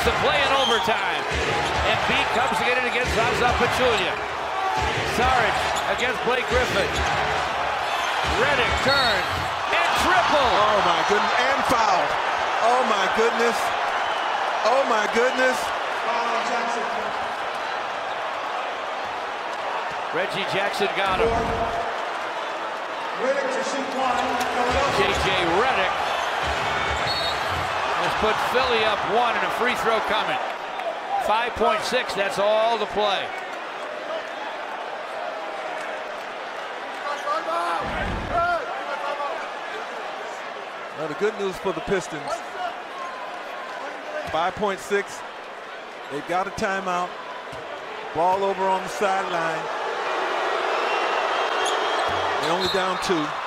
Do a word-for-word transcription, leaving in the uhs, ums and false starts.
makes the play in overtime. And Beat comes to get it against Zaza Pachulia. Saric against Blake Griffin. Redick turns and triple. Oh my goodness, and foul. Oh my goodness. Oh my goodness. Reggie Jackson got him. Redick to shoot one. J J Redick has put Philly up one and a free throw coming. five point six, that's all the play. Now the good news for the Pistons, five point six, they've got a timeout. Ball over on the sideline. They're only down two.